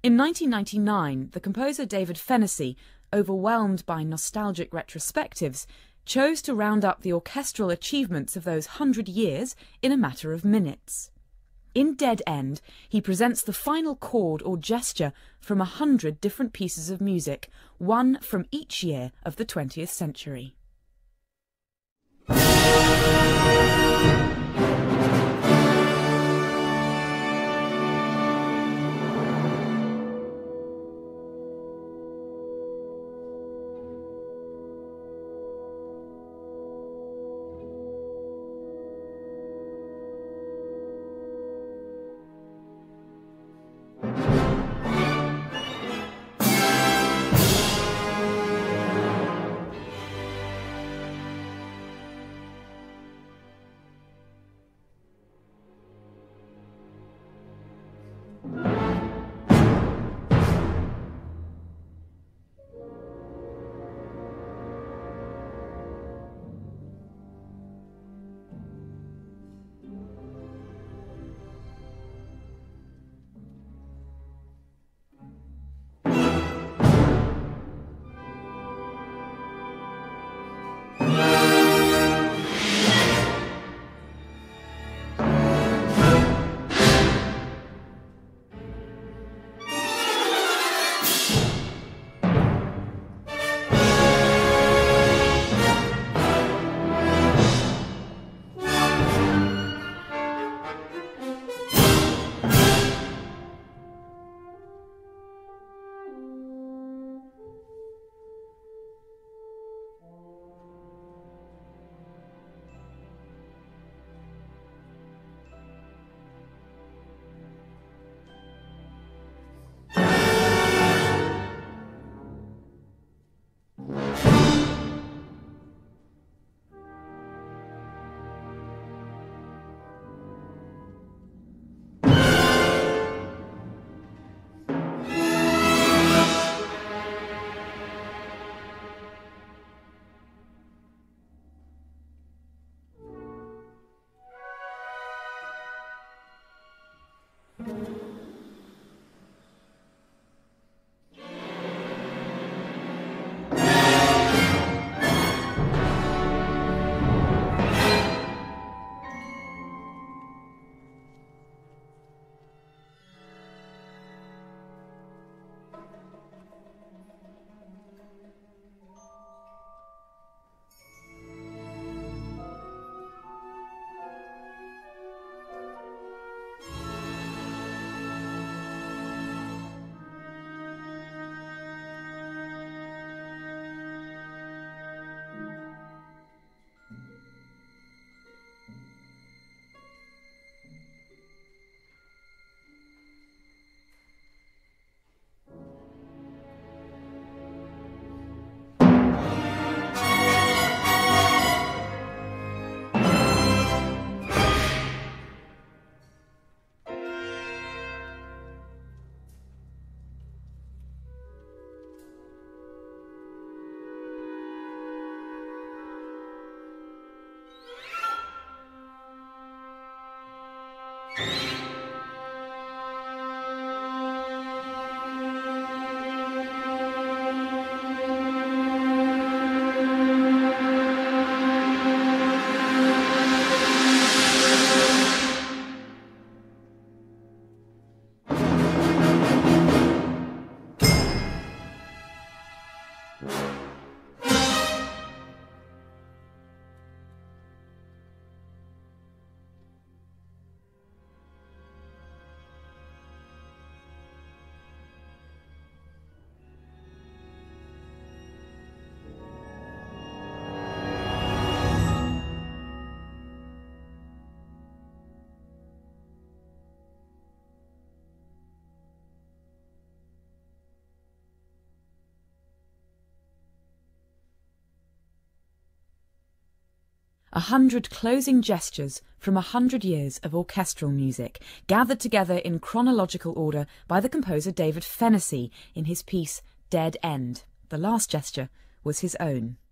In 1999, the composer David Fennessy, overwhelmed by nostalgic retrospectives, chose to round up the orchestral achievements of those 100 years in a matter of minutes. In Dead End, he presents the final chord or gesture from 100 different pieces of music, one from each year of the 20th century. A 100 closing gestures from 100 years of orchestral music, gathered together in chronological order by the composer David Fennessy in his piece Dead End. The last gesture was his own.